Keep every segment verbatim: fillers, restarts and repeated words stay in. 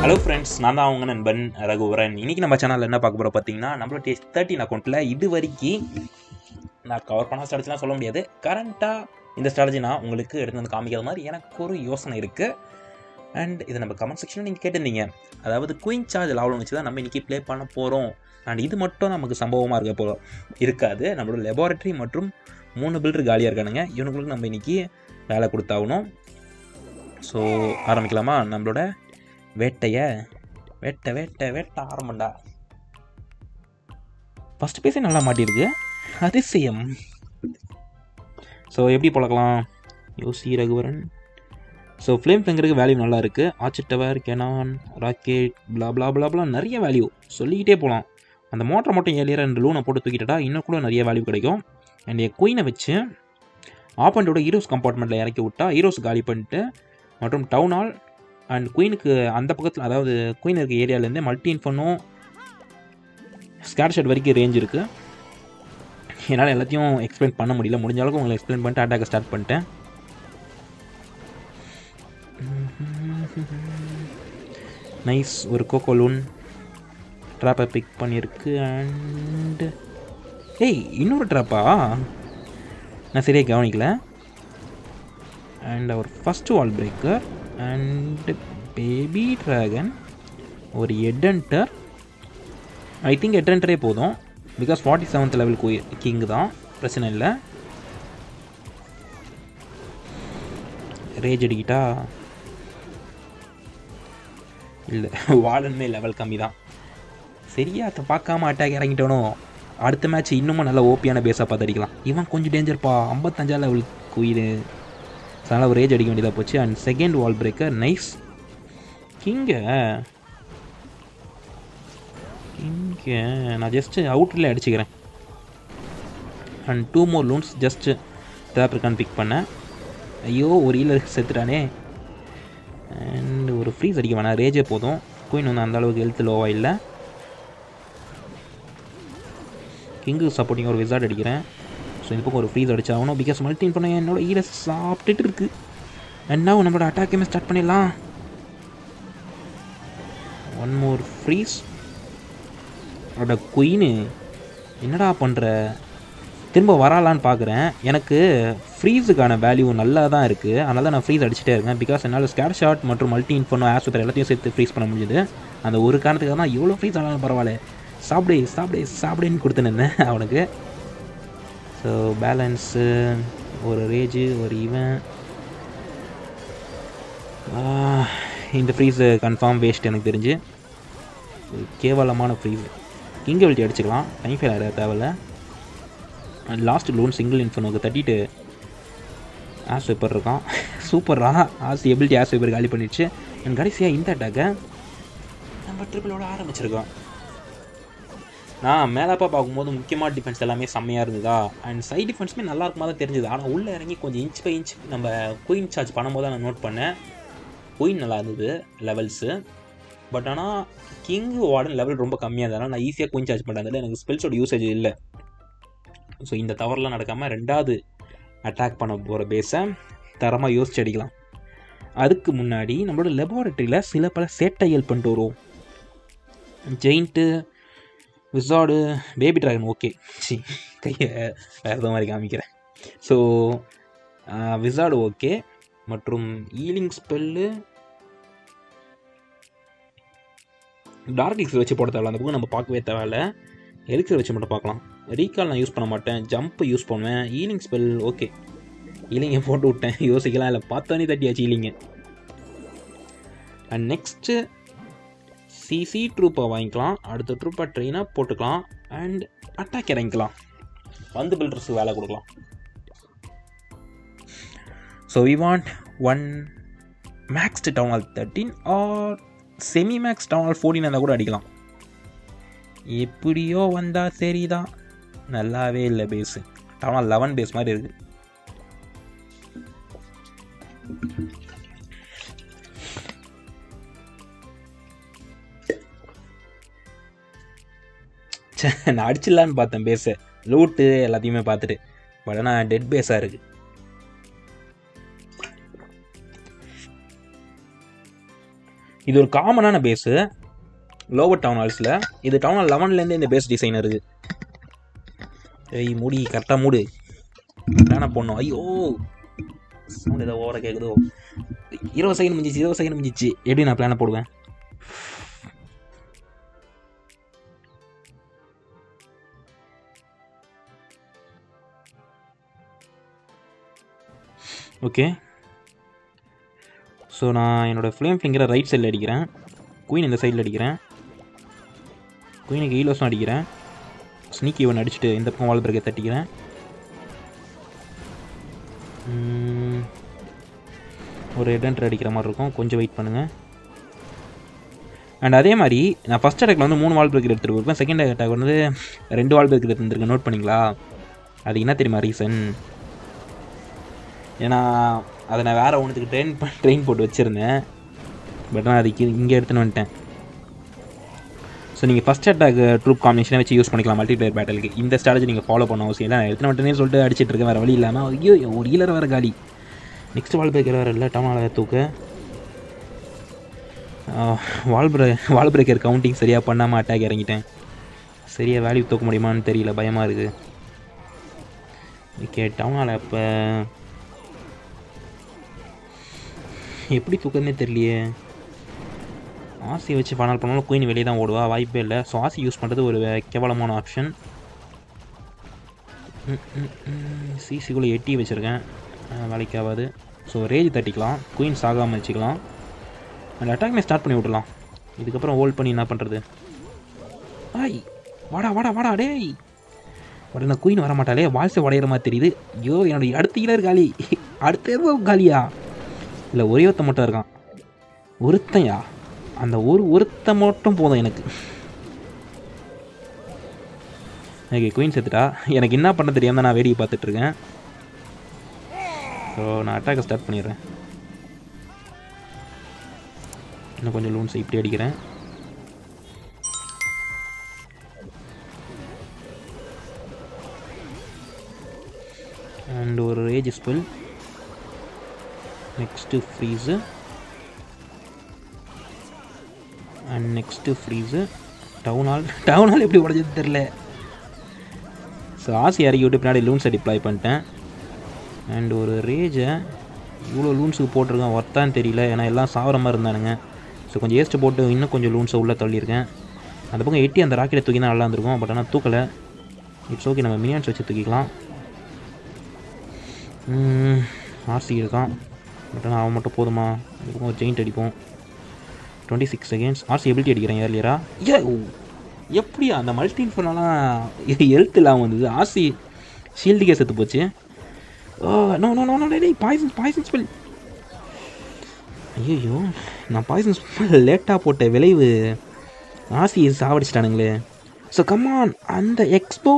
Hello friends, நான் தான் அவங்க நண்பன் ரகுவரன். இன்றைக்கி நம்ம சேனலில் என்ன பார்க்க போகிறோம் பார்த்தீங்கன்னா, நம்மளோட எஸ் தேர்ட்டின் அக்கௌண்ட்டில் இது வரைக்கும் நான் கவர் பண்ண ஸ்ட்ராட்டஜிலாம் சொல்ல முடியாது. கரண்ட்டாக இந்த ஸ்ட்ராட்டஜி நான் உங்களுக்கு எடுத்து வந்து காமிக்கிற மாதிரி எனக்கு ஒரு யோசனை இருக்குது. அண்ட் இதை நம்ம கமெண்ட் செக்ஷனில் நீங்கள் கேட்டிருந்தீங்க. அதாவது குயின் சார்ஜ் லாவலம் வச்சு தான் நம்ம இன்றைக்கி ப்ளே பண்ண போகிறோம். அண்ட் இது மட்டும் நமக்கு சம்பவமாக இருக்க போகிறோம் இருக்காது. நம்மளோட லெபார்ட்ரி மற்றும் மூணு பில்டர் காலியாக இருக்கானுங்க. இவனுங்களுக்கு நம்ம இன்றைக்கி வேலை கொடுத்தாகணும். ஸோ ஆரம்பிக்கலாமா நம்மளோட வேட்டையை? வேட்டை வேட்டை வேட்டை ஆரம்பண்டா. ஃபஸ்ட்டு பேஸே நல்லா மாட்டியிருக்கு, அதிசயம். ஸோ எப்படி பழக்கலாம்? யோசி ரகுவரன். ஸோ ஃப்ளேம் ஃபிங்கருக்கு வேல்யூ நல்லா இருக்குது. Archer tower, cannon, rocket, blah blah blah blah நிறைய வேல்யூ சொல்லிக்கிட்டே போகலாம். அந்த மோட்டரை மட்டும் ஏழியர் ரெண்டு லூனை போட்டு தூக்கிட்டா இன்னும் கூட நிறைய வேல்யூ கிடைக்கும். அண்ட் என் குயினை வச்சு ஆப்பண்டோட ஹீரோஸ் கம்பார்ட்மெண்ட்டில் இறக்கி விட்டா ஹீரோஸ் காலி பண்ணிட்டு மற்றும் டவுன் ஹால் அண்ட் குயினுக்கு அந்த பக்கத்தில், அதாவது குயின் இருக்க ஏரியாவிலேருந்து மல்டி இன்ஃபர்னோ ஸ்கேட் ஷாட் வரைக்கும் ரேஞ்ச் இருக்குது. என்னால் எல்லாத்தையும் எக்ஸ்பிளைன் பண்ண முடியல. முடிஞ்ச அளவுக்கு உங்களை எக்ஸ்பிளைன் பண்ணிட்டு அட்டாக்கை ஸ்டார்ட் பண்ணிட்டேன். நைஸ், ஒரு கோகோலூன் ட்ராப்பை பிக் பண்ணியிருக்கு. அண்டு ஏய், இன்னொரு ட்ராப்பா? நான் சரியாக கவனிக்கல. அண்ட் அவர் first wall breaker and baby dragon, ஒரு ஹெட்ஹண்டர். ஐ திங்க் ஹெட்ஹண்டரே போதும், because forty seventh level king தான், பிரச்சனை இல்லை. ரேஜ் அடிக்கிட்டா இல்லை, வாலன்மே லெவல் கம்மி தான். சரியா அதை பார்க்காம அட்டாக் இறங்கிட்டோனோ. அடுத்த மேட்ச் இன்னமும் நல்ல ஓபியான பேஸாக பார்த்து அடிக்கலாம். இவன் கொஞ்சம் டேஞ்சர்ப்பா, ஐம்பத்தஞ்சா லெவல் குயின். அதனால் ஒரு ரேஜ் அடிக்க வேண்டியதாக போச்சு. And second wall breaker, nice. கிங்க இங்கே நான் ஜஸ்ட்டு அவுட்டரில் அடிச்சுக்கிறேன். And two more loons just drop இருக்கான்னு பிக் பண்ணேன். ஐயோ, ஒரு ஈலர் செத்துட்டானே. அண்ட் ஒரு ஃப்ரீஸ் அடிக்க வேணாம், ரேஜே போதும். குயின் வந்து அந்தளவுக்கு ஹெல்த் லோவாக இல்லை. கிங்கு சப்போர்ட்டிங் ஒரு விசார்ட் அடிக்கிறேன். ஸோ இந்த பக்கம் ஒரு ஃப்ரீஸ் அடிச்சாகணும், பிகாஸ் மல்டி பண்ண என்னோட ஈரை சாப்பிட்டுட்டு இருக்குது. அண்ட் now நம்மளோட அட்டாக்கையுமே ஸ்டார்ட் பண்ணிடலாம். One more freeze. அதோட குயின்னு என்னடா பண்ணுற? திரும்ப வராலான்னு பார்க்குறேன். எனக்கு ஃப்ரீஸுக்கான வேல்யூ நல்லா தான் இருக்குது, அதனால தான் நான் ஃப்ரீஸ் அடிச்சுட்டே இருக்கேன். பிகாஸ் என்னால் ஸ்கேட் ஷாட் மற்றும் மல்டி இன்ஃபர்னோ ஆஸ்பெக்ட் எல்லாத்தையும் சேர்த்து ஃப்ரீஸ் பண்ண முடியுது. அந்த ஒரு காரணத்துக்காக தான் எவ்வளோ ஃப்ரீஸ் ஆனாலும் பரவாயில்ல, சாப்பிடு சாப்பிடு சாப்பிடுன்னு கொடுத்துன்னு அவனுக்கு. ஸோ பேலன்ஸு, ஒரு ரேஜு, ஒரு ஈவன். இந்த ஃப்ரீஸு கன்ஃபார்ம் வேஸ்ட் எனக்கு தெரிஞ்சு. கேவலமான ஃப்ரீஸ். கிங்கை வெல்ட்டி அடிச்சுக்கலாம், டைம் ஃபேர் ஆகிற தேவையில்ல. அண்ட் லாஸ்ட் லோன் சிங்கிள் இன்ஃபர்னோக்கு தட்டிட்டு ஆஸ் வைப்பர் இருக்கான். சூப்பராக ஆஸ் எபிலிட்டி ஆஸ் வைப்பர் காலி பண்ணிடுச்சு. அண்ட் கடைசியாக இந்த அட்டாக்கை நம்ம ட்ரிபிளோட ஆரம்பிச்சிருக்கோம். நான் மேலாப்பா பார்க்கும்போது முக்கியமான டிஃபென்ஸ் எல்லாமே செம்மையாக இருந்ததா. அண்ட் சைட் டிஃபென்ஸுமே நல்லா இருக்குமா தான் தெரிஞ்சுது. ஆனால் உள்ளே இறங்கி கொஞ்சம் இன்ச் பை இன்ச் நம்ம குயின் சார்ஜ் பண்ணும்போது தான் நான் நோட் பண்ணேன், குயின் நல்லா இருந்தது லெவல்ஸு. பட் ஆனால் கிங்கு வார்டன் லெவல் ரொம்ப கம்மியாக இருந்ததுனால நான் ஈஸியாக குயின் சார்ஜ் பண்ணுறதுல எனக்கு ஸ்பெல்ஸோட யூசேஜ் இல்லை. ஸோ இந்த தவறுலாம் நடக்காமல் ரெண்டாவது அட்டாக் பண்ண போகிற பேஸை தரமாக யோசிச்சு அடிக்கலாம். அதுக்கு முன்னாடி நம்மளோட லெபார்ட்ரியில் சில பல சேட்டைகள் பண்ணிட்டு வரும். Giant, wizard, baby dragon. Okay, சி கையை வேறு மாதிரி காமிக்கிறேன். ஸோ விசார்டு ஓகே, மற்றும் ஈலிங் ஸ்பெல்லு டார்க் எலிக்ஸர் வச்சு போட தேவையில்ல. அந்த புக்கு நம்ம பார்க்கவே தேவையில்ல, எலிக்ஸர் வச்சு மட்டும் பார்க்கலாம். ரீகால் நான் யூஸ் பண்ண மாட்டேன், ஜம்ப்பு யூஸ் பண்ணுவேன். ஈலிங் ஸ்பெல் ஓகே, ஈலிங்கை போட்டு விட்டேன், யோசிக்கலாம் இல்லை, பார்த்தோன்னே தட்டியாச்சு ஈலிங்க. அண்ட் நெக்ஸ்ட்டு சிசி ட்ரூப்பை வாங்கிக்கலாம். அடுத்த ட்ரூப்பை ட்ரெயினாக போட்டுக்கலாம். அண்ட் அட்டாக் இறங்கிக்கலாம், வந்து பில்டர்ஸுக்கு வேலை கொடுக்கலாம். So we want one maxed town hall thirteen or semi max town hall fourteen இருந்தால் கூட அடிக்கலாம். எப்படியோ வந்தால் சரிதான். நல்லாவே இல்லை base, town hall eleven base மாதிரி இருக்குது. நான் அடிச்சிடலான்னு பார்த்தேன் பேஸை, லூட்டு எல்லாத்தையுமே பார்த்துட்டு. பட் ஆனால் டெட் பேஸாக இருக்குது. இது ஒரு காமனான பேஸு லோவர் டவுன் ஹால்ஸில். இது டவுன் ஹால் லெவன்லேருந்து இந்த பேஸ் டிசைன் இருக்குது. ஏய் மூடி கரெக்டாக மூடு தானே போடணும். ஐயோ சவுண்ட் ஏதோ ஓவராக கேட்குதோ. இருபது செகண்ட் முடிஞ்சிச்சு இருபது செகண்ட் முடிஞ்சிச்சு. எப்படி நான் பிளானை போடுவேன்? ஓகே, ஸோ நான் என்னோடய ஃப்ளேம் ஃபிங்கரை ரைட் சைடில் அடிக்கிறேன், குயின் இந்த சைடில் அடிக்கிறேன், குயினுக்கு ஈலோஸும் அடிக்கிறேன், ஸ்னீக்கி ஒன்று அடிச்சுட்டு இந்த பக்கம் வால் பிரேக்கை தட்டிக்கிறேன். ஒரு ஹெட் என்ட்ரு அடிக்கிற மாதிரி இருக்கும், கொஞ்சம் வெயிட் பண்ணுங்கள். அண்ட் அதே மாதிரி நான் ஃபஸ்ட் அட்டாக்ல வந்து மூணு வால் பிரேக்கர் எடுத்துகிட்டு போயிருப்பேன், செகண்ட் அட்டாக் வந்து ரெண்டு வால் பிரேக்கர் எடுத்துருக்கேன். நோட் பண்ணிங்களா? அது என்ன தெரியுமா ரீசன்? ஏன்னா அதை நான் வேறு ஒன்றுத்துக்கு ட்ரெயின் ட்ரெயின் போட்டு வச்சுருந்தேன், பட் நான் அதுக்கு இங்கே எடுத்துன்னு வந்துட்டேன். ஸோ நீங்கள் ஃபஸ்ட் அட்டாக் ட்ரூப் காம்பினேஷனை வச்சு யூஸ் பண்ணிக்கலாம் மல்டிப்ளேயர் பேட்டலுக்கு. இந்த ஸ்ட்ராட்டஜி நீங்கள் ஃபாலோ பண்ண அவசியம் இல்லை. நான் எடுத்துன்னு வந்துட்டேனே சொல்லிட்டு அடிச்சிட்டு இருக்கேன், வேறு வழி இல்லாமல். ஐயோ ஒரு ஹீலர் வேறு காலி. நெக்ஸ்ட் வால் பிரேக்கர் வேறு இல்லை, டவுன் ஹாலை தூக்க. வால் பிரே வால் பிரேக்கர் கவுண்டிங் சரியாக பண்ணாமல் அட்டாக் இறங்கிட்டேன். சரியாக வேல்யூ தூக்க முடியுமான்னு தெரியல, பயமாக இருக்குது. ஓகே, டவுன் ஹாலை இப்போ எப்படி தூக்குறதுனே தெரியலையே. ஆசி வச்சு ஃபைனல் பண்ணாலும் குயின் வெளியே தான் ஓடுவா, வாய்ப்பே இல்லை. ஸோ ஆசி யூஸ் பண்ணுறது ஒரு கேவலமான ஆப்ஷன். சிசிக்குள்ளே எட்டி வச்சுருக்கேன், வேலைக்கு ஆகாது. ஸோ ரேஜ் தட்டிக்கலாம், குயின் சாகாமல் வச்சுக்கலாம். அந்த அட்டாக்மே ஸ்டார்ட் பண்ணி விடலாம். இதுக்கப்புறம் ஹோல்ட் பண்ணி என்ன பண்ணுறது? ஆய் வாடா வாடா வாடா டேய். உடனே குயின் வர மாட்டாளே, வால்ஸை உடையிற மாதிரி தெரியுது. ஐயோ என்னோடய அடுத்த ஹீலர் காலி. அடுத்த ஏதோ காலியா? இல்லை ஒரே ஒருத்த மட்டும் இருக்கான். ஒருத்தையா? அந்த ஒரு ஒருத்த மட்டும் போதும் எனக்கு. ஓகே, குயின் செத்துட்டா. எனக்கு என்ன பண்ண தெரியாமல் நான் வேடிக்கை பார்த்துட்ருக்கேன். ஸோ நான் அட்டாக்கை ஸ்டார்ட் பண்ணிடுறேன். இன்னும் கொஞ்சம் லூன்ஸ் இப்படி அடிக்கிறேன். அண்ட் ஒரு rage spell. Next freeze and next freeze. Town hall town hall எப்படி உடஞ்சது தெரில. ஸோ ஆசி இறக்கி விட்டு பின்னாடி லூன்ஸை டிப்ளாய் பண்ணிட்டேன். அண்ட் ஒரு ரேஜை இவ்வளோ லூன்ஸுக்கு போட்டிருக்கேன், ஒர்த்தான்னு தெரியல, ஏன்னா எல்லாம் சாவர மாதிரி இருந்தானுங்க. ஸோ கொஞ்சம் ஏஸ்ட்டு போட்டு இன்னும் கொஞ்சம் லூன்ஸை உள்ளே தள்ளியிருக்கேன். அந்த பக்கம் எட்டி அந்த ராக்கெட்டை தூக்கினா நல்லா இருந்திருக்கும், பட் ஆனால் தூக்கலை. இட்ஸ் ஓகே, நம்ம மினியான்ஸ் வச்சு தூக்கிக்கலாம். ஆர்சி இருக்கான், பட் ஆனால் அவன் மட்டும் போதுமா? இதுக்கும் ஒரு ஜெயிண்ட் அடிப்போம். Twenty six seconds. RC ability அடிக்கிறேன் ஏர்லியரா. ஏ எப்படியா அந்த மல்டி இன்ஃபர்னெலாம் ஹெல்த் இல்லாமல் வந்தது? ஆர்சி ஷீல்டுக்கே செத்து போச்சு. Oh no no no no டேய் பாய்சன் பாய்சன் ஸ்பெல். ஐயோ நான் பாய்சன் ஸ்பெல் லேட்டாக போட்ட விளைவு ஆர்சி சாவடிச்சிட்டானுங்களே. ஸோ கம்மான் அந்த எக்ஸ்போ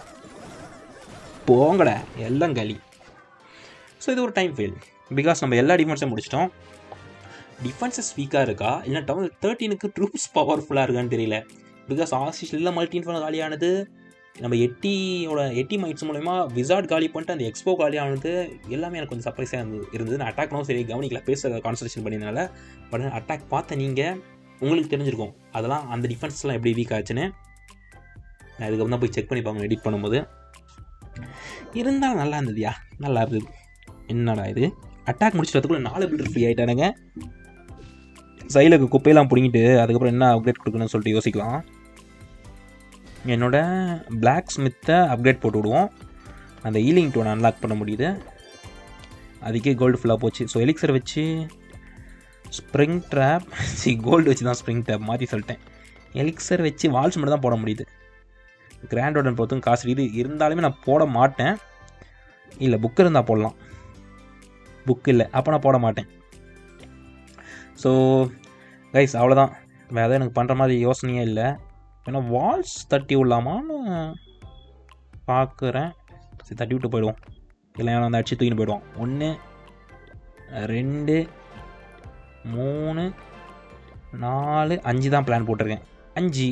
போங்கடா எல்லாம் களி. ஸோ இது ஒரு டைம் ஃபெயில், பிகாஸ் நம்ம எல்லா டிஃபென்ஸும் முடிச்சிட்டோம். டிஃபென்ஸஸ் வீக்காக இருக்கா இல்லை டவுன் தேர்ட்டீனுக்கு ட்ரூப்ஸ் பவர்ஃபுல்லாக இருக்கான்னு தெரியல. பிகாஸ் ஆர்சி இல்லை மல்டி இன்ஃபர்னல் காலியானது, நம்ம எட்டியோட எட்டி மைட்ஸ் மூலமா விசார்ட் காலி பண்ணிட்டு அந்த எக்ஸ்போ காலியானது எல்லாமே எனக்கு கொஞ்சம் சர்ப்ரைஸாக இருந்து இருந்தது. நான் அட்டாக்னும் சரி கவனிக்கல, பேச கான்சன்ட்ரேஷன் பண்ணியிருந்தனால. பட் அட்டாக் பார்த்த நீங்கள் உங்களுக்கு தெரிஞ்சிருக்கும் அதெல்லாம் அந்த டிஃபென்ஸ்லாம் எப்படி வீக் ஆச்சுன்னு. நான் இதுக்கப்புறம் தான் போய் செக் பண்ணி பார்க்கணும் எடிட் பண்ணும்போது. இருந்தாலும் நல்லா இருந்ததுயா, நல்லா இருந்தது. என்னடா இது அட்டாக் முடிச்சிட்டதுக்குள்ள நாலு பில்டர் ஃப்ரீ ஆகிட்டானுங்க. சைலுக்கு குப்பையெல்லாம் பிடிங்கிட்டு அதுக்கப்புறம் என்ன அப்டேட் கொடுக்கணும்னு சொல்லிட்டு யோசிக்கலாம். என்னோட பிளாக் ஸ்மித்தை அப்டேட் போட்டு விடுவோம். அந்த ஈலிங் டோனை அன்லாக் பண்ண முடியுது, அதுக்கே கோல்டு ஃபுல்லாக போச்சு. ஸோ எலிக்சர் வச்சு ஸ்ப்ரிங் ட்ராப், சி கோல்டு வச்சு தான் ஸ்ப்ரிங் ட்ராப் மாற்றி சொல்லிட்டேன். எலிக்சர் வச்சு வால்ஸ் மட்டும் தான் போட முடியுது. கிராண்ட் ஆர்டர் பொறுத்தும் காசு இது இருந்தாலுமே நான் போட மாட்டேன். இல்லை புக் இருந்தால் போடலாம், புக் இல்லை அப்போ நான் போட மாட்டேன். ஸோ கைஸ் அவ்வளோதான், வேறு எதாவது எனக்கு பண்ணுற மாதிரி யோசனையே இல்லை. ஏன்னா வால்ஸ் தட்டி விடலாமான்னு பார்க்குறேன். சரி தட்டி விட்டு போயிடுவோம், இல்லை வந்து அடிச்சு தூக்கின்னு போயிடுவோம். ஒன்று ரெண்டு மூணு நாலு அஞ்சு தான் பிளான் போட்டிருக்கேன், அஞ்சு.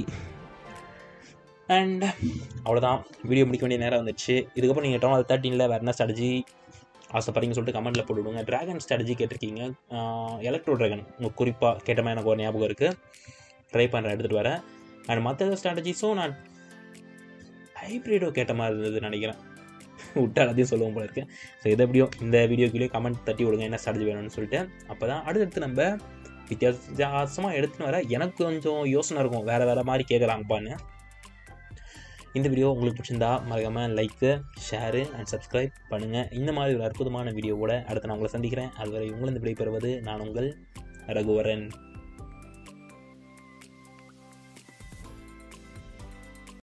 அண்ட் அவ்வளோதான், வீடியோ முடிக்க வேண்டிய நேரம் வந்துடுச்சு. இதுக்கப்புறம் நீங்கள் டவுன் தேர்ட்டீனில் வேறு என்ன ஸ்ட்ராட்டஜி ஆசைப்படுறீங்கன்னு சொல்லிட்டு கமெண்ட்டில் போட்டுவிடுங்க. ட்ராகன் ஸ்ட்ராட்டஜி கேட்டிருக்கீங்க, எலக்ட்ரோ ட்ராகன் உங்கள் குறிப்பாக கேட்ட மாதிரி எனக்கு ஒரு ஞாபகம் இருக்குது, ட்ரை பண்ணுறேன் எடுத்துகிட்டு வரேன். அண்ட் மற்ற ஸ்ட்ராட்டஜிஸும் நான் ஹைப்ரிடோ கேட்ட மாதிரி இருந்தது நினைக்கிறேன், விட்டு எல்லாத்தையும் சொல்லுவோம் போல இருக்குது. ஸோ எது எப்படியோ இந்த வீடியோக்குள்ளேயே கமெண்ட் தட்டி விடுங்க என்ன ஸ்ட்ராட்டஜி வேணும்னு சொல்லிட்டு. அப்போ தான் அடுத்தடுத்து நம்ம வித்தியாசமாக எடுத்துன்னு வர எனக்கு கொஞ்சம் யோசனை இருக்கும், வேறு வேறு மாதிரி கேட்குறாங்கப்பான்னு. இந்த வீடியோ உங்களுக்கு பிடிச்சிருந்தா மறக்காமல் லைக்கு, ஷேரு அண்ட் சப்ஸ்கிரைப் பண்ணுங்கள். இந்த மாதிரி ஒரு அற்புதமான வீடியோவோட அடுத்து நான் உங்களை சந்திக்கிறேன். அதுவரை உங்களிருந்து விடைபெறுவது நான் உங்கள் ரகுவரன்.